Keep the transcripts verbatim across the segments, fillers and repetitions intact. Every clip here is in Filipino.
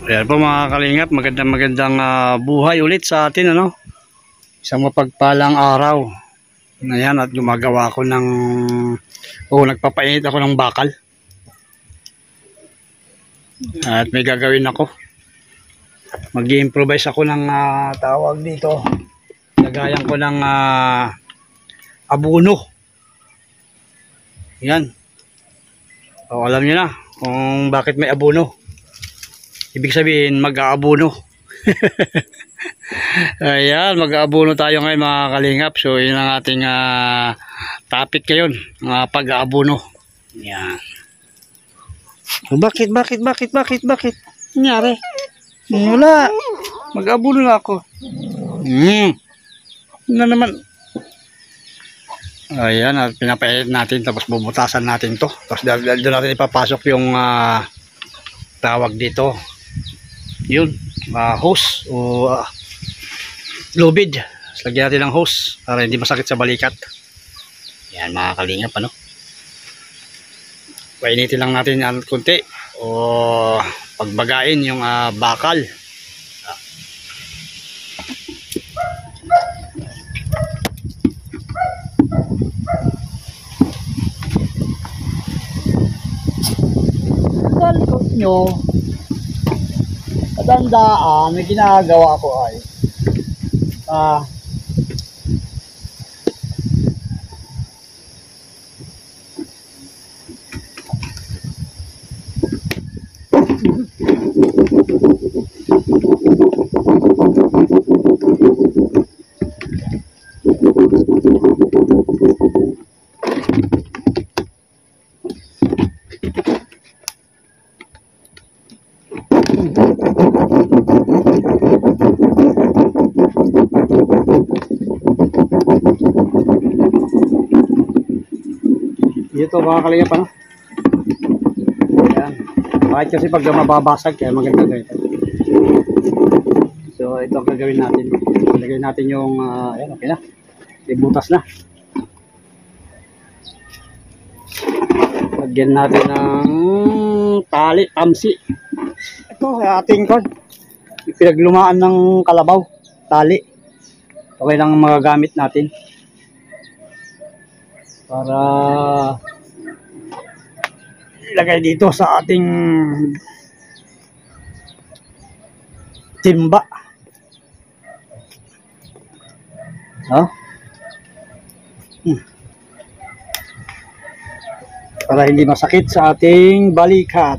Ayan po mga kalingap, magandang magandang uh, buhay ulit sa atin, ano? Isang mapagpalang araw. Ayan, at gumagawa ako ng o oh, nagpapainit ako ng bakal. At may gagawin ako. Mag-i-improvise ako ng uh, tawag dito. Lagayan ko ng uh, abono. Ayan. O, alam niyo na kung bakit may abono. Ibig sabihin mag-aabono. Ayan, mag-aabono tayo ngayon mga kalingap. So yun ang ating uh, topic ngayon, uh, pag-aabono. Ayan. So, bakit, bakit, bakit, bakit, bakit? Nangyari? Wala. Mag-aabono na ako. Hmm. Na naman. Ayan, at pinapainit natin tapos bubutasan natin to. Tapos doon natin ipapasok yung uh, tawag dito. Yun, uh, hose o uh, lubid. Lagyan natin ng hose para hindi masakit sa balikat. Yan mga kalingap, ano? Painitin lang natin yan kunti o pagbagain yung uh, bakal. Dalikot nyo, tandaan, may ginagawa ko ay ah ito mga kalingap, ano? Ayan. Bakit kasi pag mababasag kaya maganda ganito. So ito ang gagawin natin. Ilagay natin yung uh, ayan, okay na. Ibutas na. Lagyan natin ng tali, tamsi. Ito ating kon. Pinaglumaan ng kalabaw, tali. Okay lang magagamit natin para ilagay dito sa ating timba. Huh? Hmm. Para hindi masakit sa ating balikat.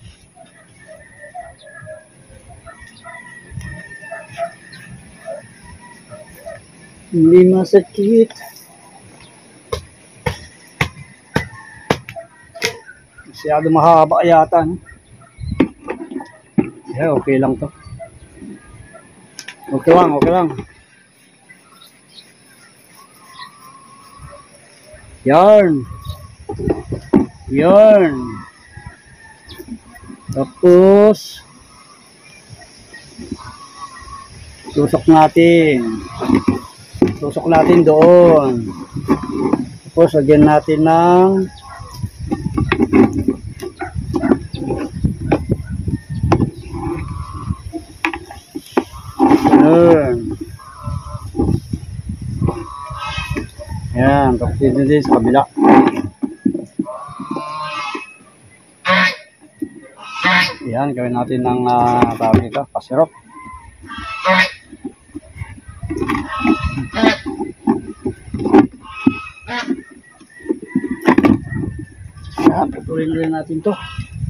Hindi masakit. Masyado mahaba yata, no? Yeah, okay lang to. Okay lang, okay lang. Yarn. Yarn. Tapos tusok natin. Tusok natin doon. Tapos lagyan natin ng Ayan. Ayan, tapos dito din sa kabila. Ayan, gawin natin ng uh, tawag ito, pasirop. Ayan, patuloy rin natin to.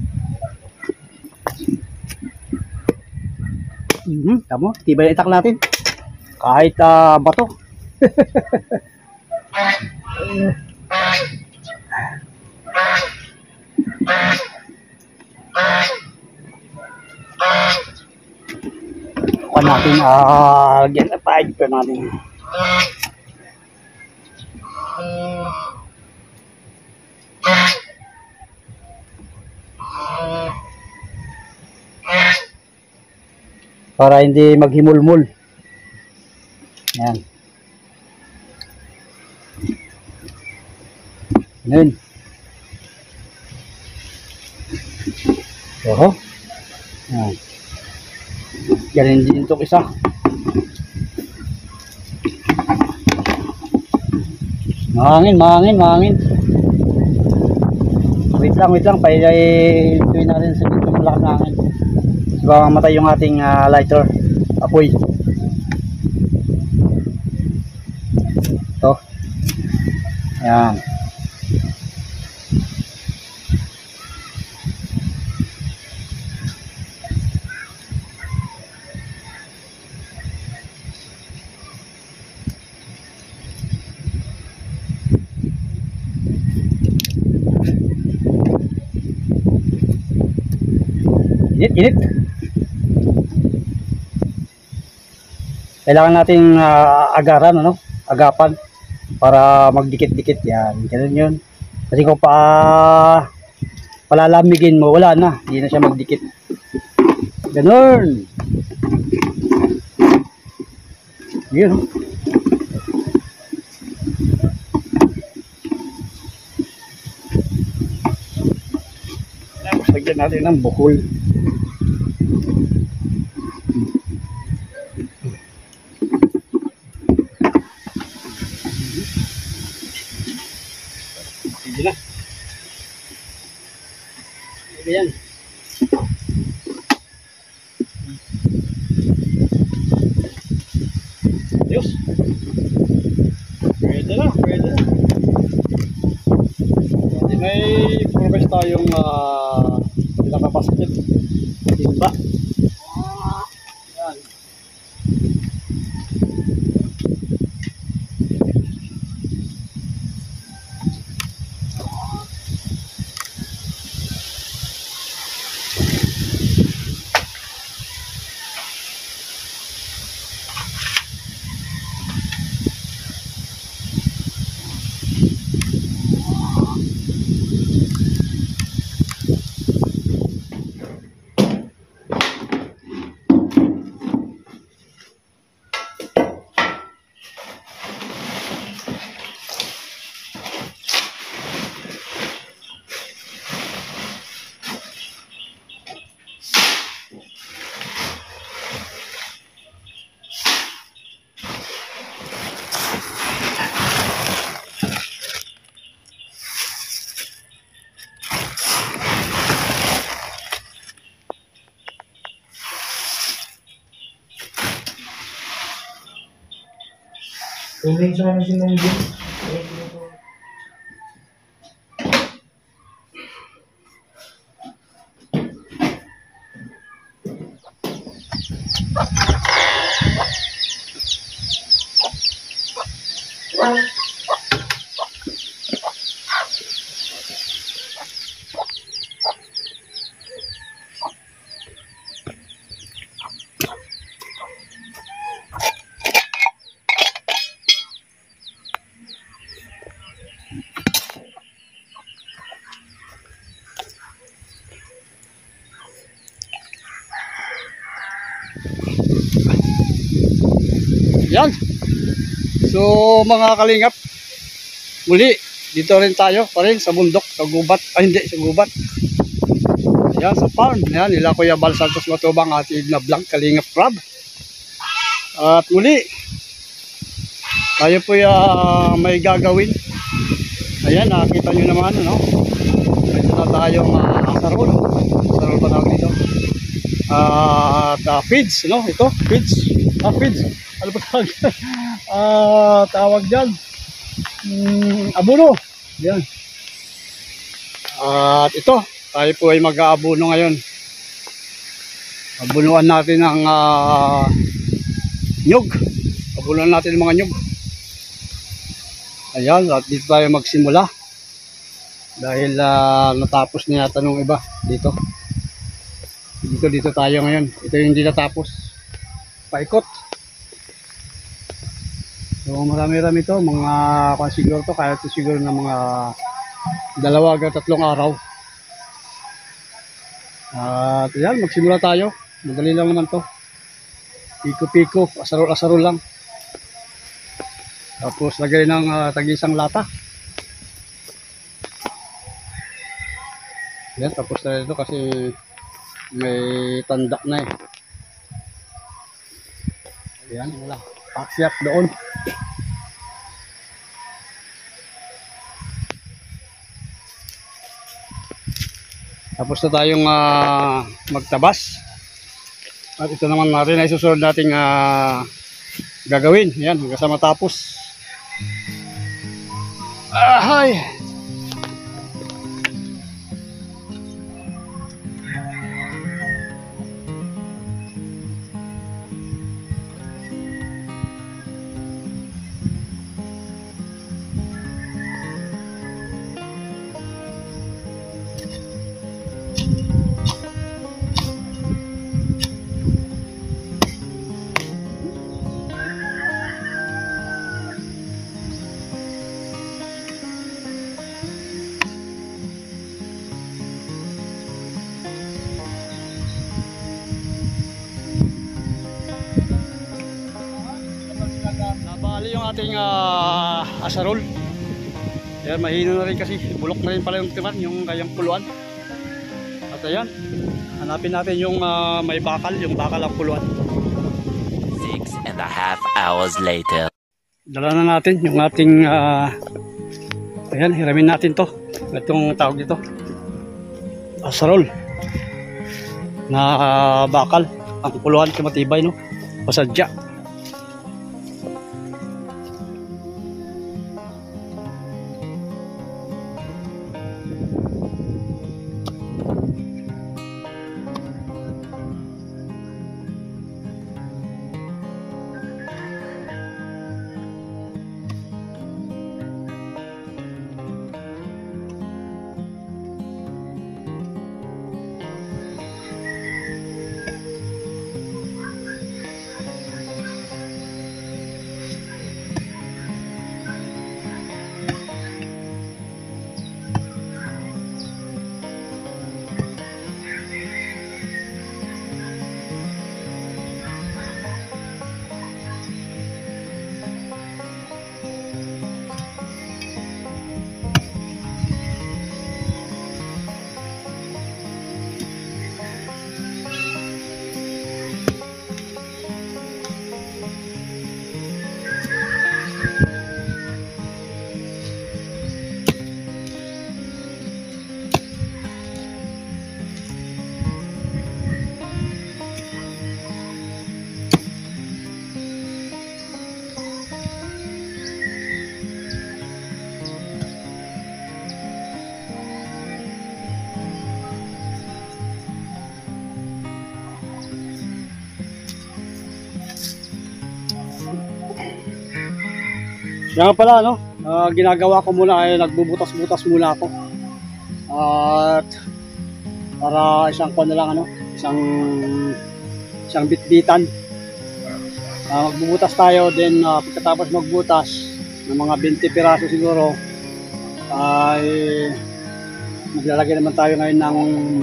Mm-hmm. Tama, tibay na itak natin kahit uh, bato. Kuha natin uh, get a pipe pa natin. Para hindi maghimulmul. Ayan. Ayan. Oho. Ayan. Galing din itong isa. Mahangin, mahangin, mahangin. Wait lang, wait lang. Pailuin natin sa dito malakas na hangin. Baka matay yung ating uh, lighter. Apoy. Ito. Ayan. Init, init. Kailangan nating uh, agaran, ano? Agapan para magdikit-dikit yan. Ganun yun. Kasi kung pa palalamigin mo, wala na. Hindi na siya magdikit. Ganun. Yun. Lagyan natin ng bukol. Sige na. Ayan. Ayos. Pwede na, pwede na. Hindi may progress tayong uh, pinakapasakit. Timba. Ayan. Tuloy sa ano sinunggin. Yan. So mga kalingap, muli dito rin tayo pa rin sa bundok, sa gubat, ay hindi, sa gubat. Yan, sa farm. Yan, nila Kuya Bal Santos Matubang at na vlog, Kalingap Crab. At muli, tayo po uh, may gagawin. Ayan, nakita nyo naman, ano? Ito na tayong uh, sarol. Sarol pa tawag dito. Uh, at uh, feeds, no? Ito, feeds. Ah, feeds. Ano ba tawag? uh, tawag dyan. Hmm, abono. Yan. At ito, tayo po ay mag-aabono ngayon. Abunuan natin ang uh, nyug. Abunuan natin ang mga nyug. Ayan, at dito tayo magsimula. Dahil uh, natapos na yata nung iba dito. Dito, dito tayo ngayon. Ito yung hindi natapos. Paikot. So marami-rami to, mga kung siguro to, kaya to siguro ng mga dalawa hanggang tatlong araw. At yan, magsimula tayo. Madali lang naman to. Piko-piko, asarol-asarol lang. Tapos lagay ng uh, tag-isang lata. Yan, tapos na ito kasi may tanda na eh. Yan, wala. Paksyak doon. Tapos na tayong ah, magtabas. At ito naman natin ay susunod nating ah, gagawin. Yan, hanggang sa matapos. Ahay! Nabali yung ating ah, asarol. Yan, mahino na rin kasi. Bulok na rin pala yung timan, yung kayang puluan. At ayan, hanapin natin yung ah, may bakal, yung bakal ang puluan. Six and a half hours later. Dala na natin yung ating ah, ayan, hiramin natin to. Itong tawag dito, asarol na ah, bakal ang puluan, matibay, no? Pasadya. Yan nga pala, no? Ah, ginagawa ko muna ay nagbubutas-butas muna ako. At para isang kon na lang, ano? Isang isang bitbitan. Ah, magbubutas tayo, then ah, pagkatapos magbutas ng mga twenty piraso siguro ay maglalagay naman tayo ngayon ng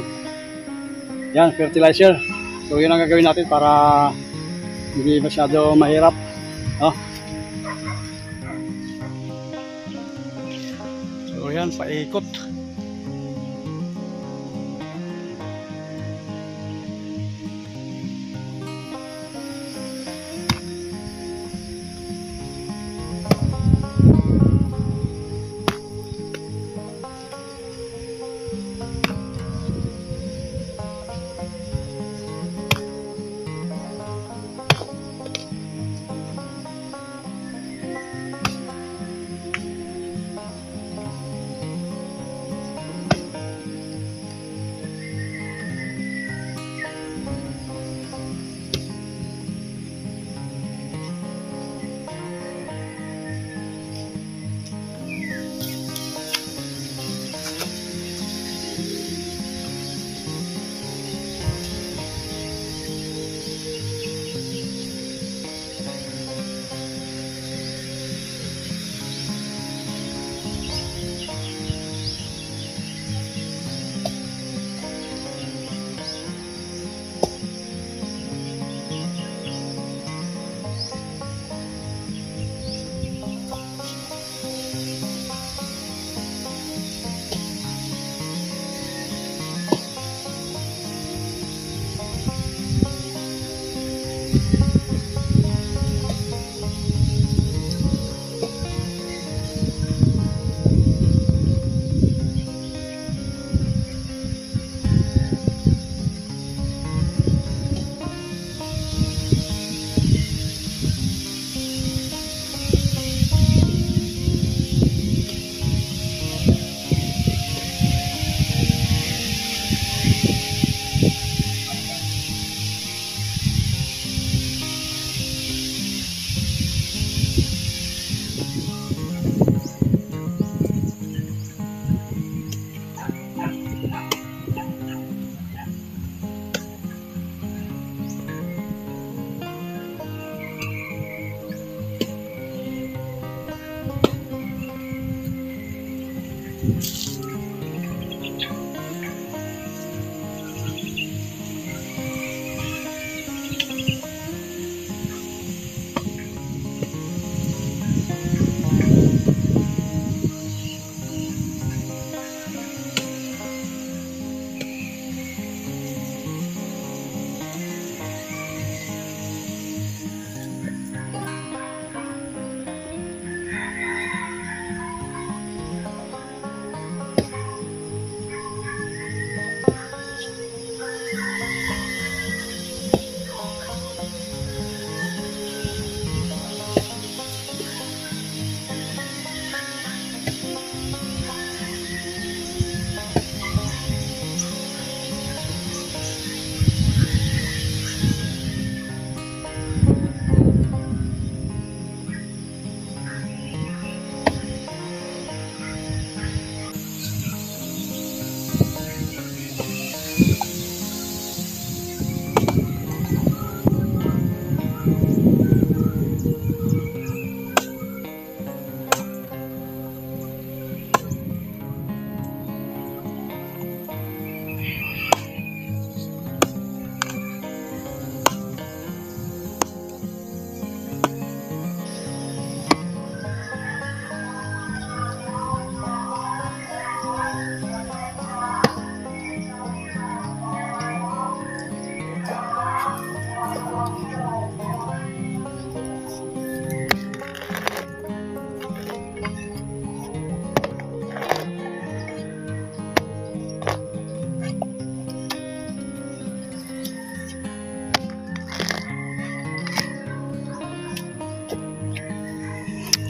yan, fertilizer. So yun ang gagawin natin para hindi masyado mahirap. Oh. So yan, paikot.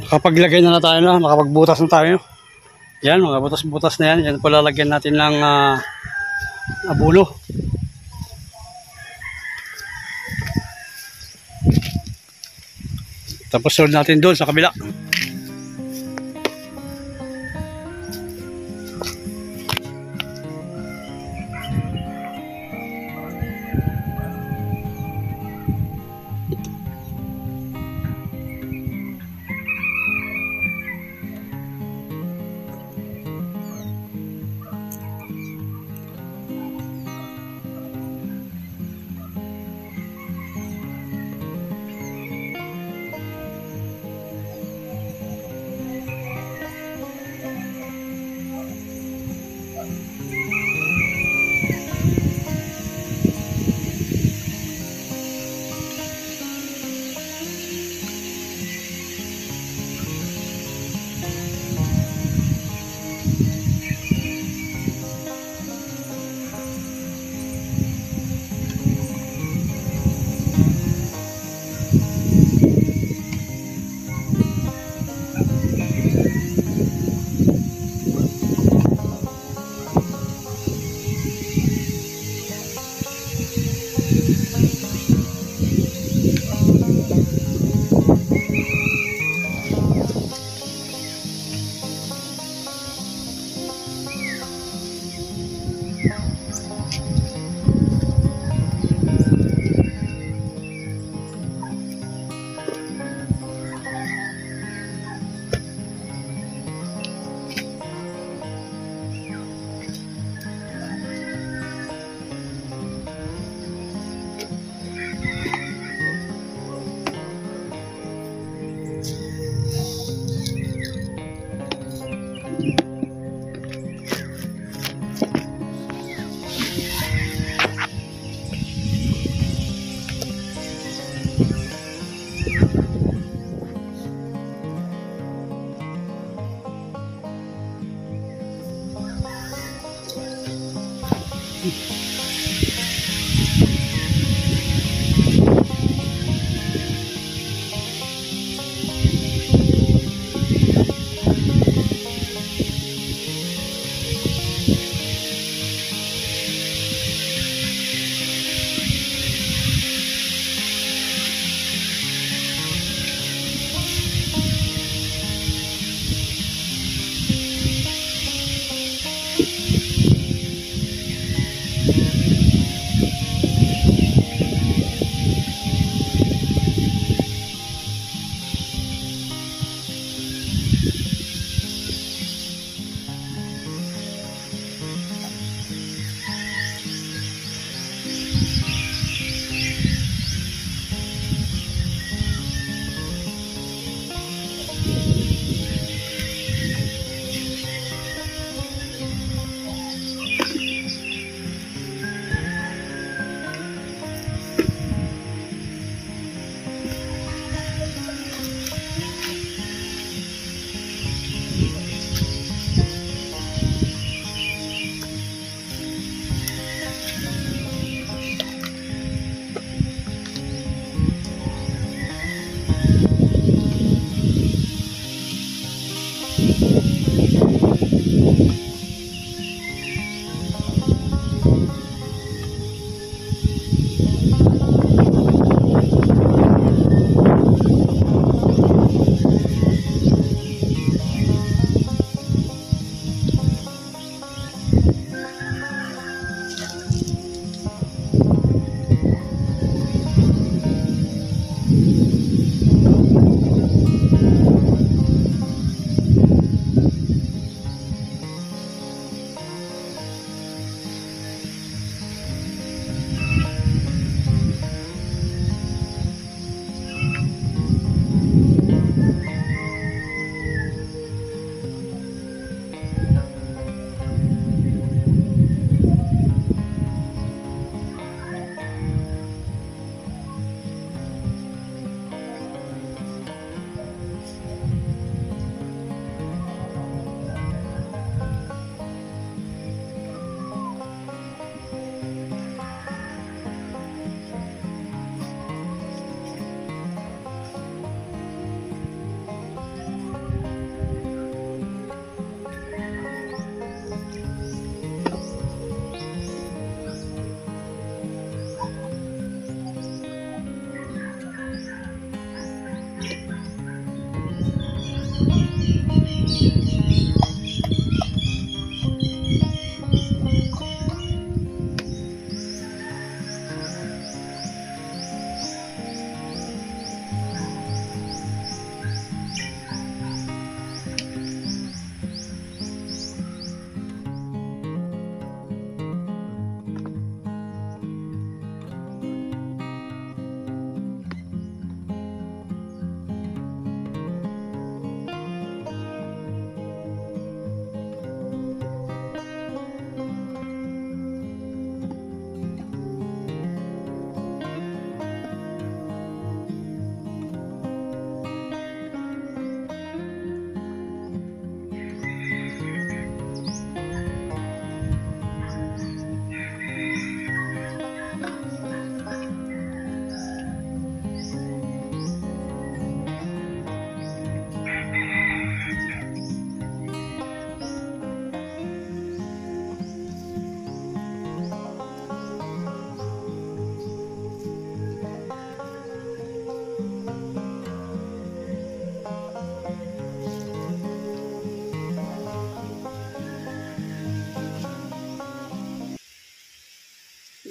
Nakapaglagay na na tayo na, nakapagbutas na tayo. Yan, mga butas-butas na yan. Yan po lalagyan natin ng uh, abono. Tapos sunod natin doon sa kabila.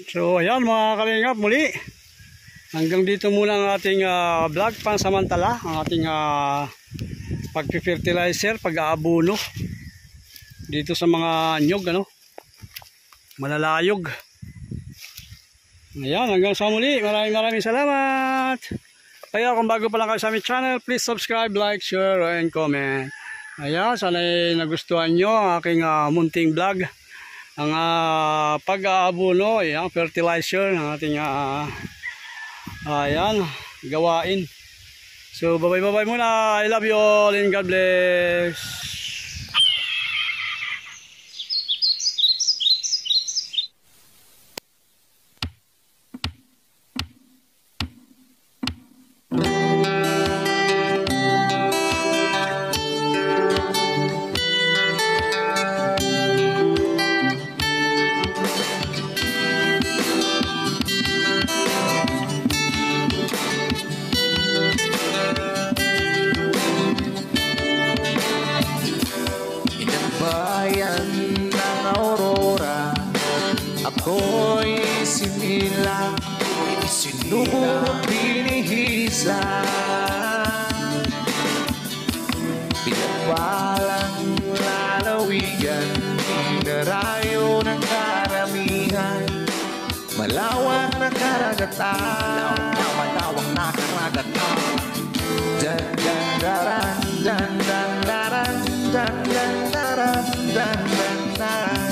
So ayan mga kalingap, muli hanggang dito muna ang ating uh, vlog pansamantala, ang ating uh, pag-fertilizer, pag-aabono dito sa mga nyog, ano, malalayog. Ayan, hanggang sa muli, maraming maraming salamat. Kaya kung bago pa lang kayo sa aming channel, please subscribe, like, share, and comment. Ayan, sana nagustuhan nyo ang aking uh, munting vlog, ang uh, pag-aabono, ayan, fertilizer ng ating uh, ayan, gawain. So bye bye bye muna. I love you all and God bless. Bayan ng Aurora, ako'y sinila, sinubok binihisa, pinagwalang lalawigan, inarayo ng karamihan, malawak na karagatan, malawak na karagatan. Dan dan daran, dan dan daran, dan dan daran, dan dan daran.